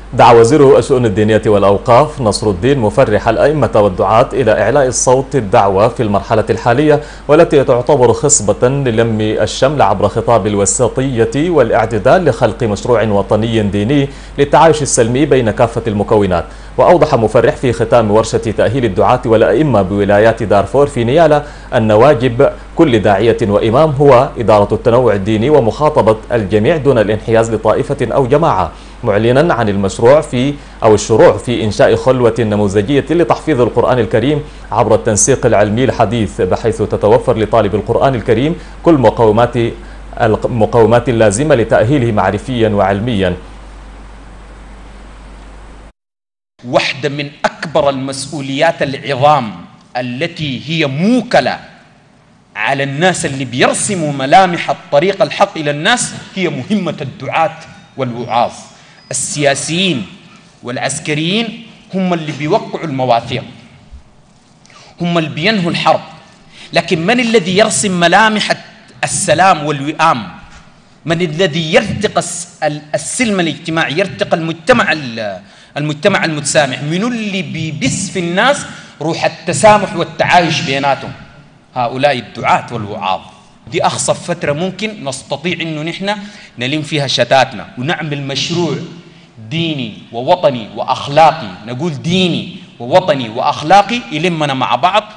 دعا وزير الشؤون الدينية والأوقاف نصر الدين مفرح الأئمة والدعاة إلى إعلاء الصوت الدعوة في المرحلة الحالية، والتي تعتبر خصبة للم الشمل عبر خطاب الوساطية والاعتدال لخلق مشروع وطني ديني للتعايش السلمي بين كافة المكونات. وأوضح مفرح في ختام ورشة تأهيل الدعاة والأئمة بولايات دارفور في نيالا أن واجب كل داعية وإمام هو إدارة التنوع الديني ومخاطبة الجميع دون الانحياز لطائفة أو جماعة، معلنا عن الشروع في إنشاء خلوة نموذجية لتحفيظ القرآن الكريم عبر التنسيق العلمي الحديث، بحيث تتوفر لطالب القرآن الكريم كل المقومات اللازمة لتأهيله معرفيا وعلميا. واحدة من أكبر المسؤوليات العظام التي هي موكلة على الناس اللي بيرسموا ملامح الطريق الحق إلى الناس هي مهمة الدعاة والوعاظ. السياسيين والعسكريين هم اللي بيوقعوا المواثيق، هم اللي بينهوا الحرب، لكن من الذي يرسم ملامح السلام والوئام؟ من الذي يرتقي السلم الاجتماعي، يرتقي المجتمع المتسامح؟ من اللي بيبث في الناس روح التسامح والتعايش بيناتهم؟ هؤلاء الدعاة والوعاظ. دي أخصف فترة ممكن نستطيع إنه نحن نلم فيها شتاتنا ونعمل مشروع ديني ووطني وأخلاقي، نقول ديني ووطني وأخلاقي يلمنا مع بعض